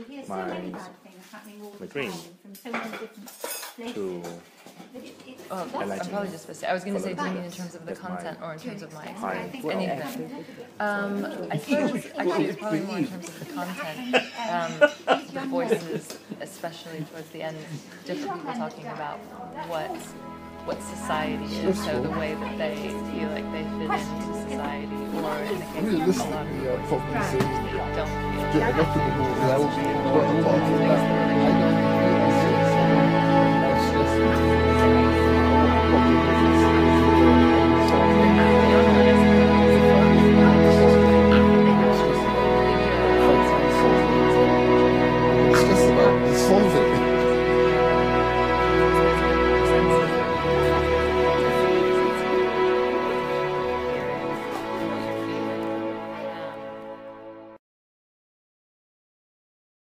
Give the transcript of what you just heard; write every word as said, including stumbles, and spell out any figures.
my my dream to Oh, I'm probably just supposed to. I was going to say, do you mean in terms of the content or in terms of my experience? Anything. Um, I suppose actually it's probably more in terms of the content. Um, the voices, especially towards the end, different people talking about what what society is, so the way that they feel like they fit into society, or in the case of a lot of voices, they don't feel like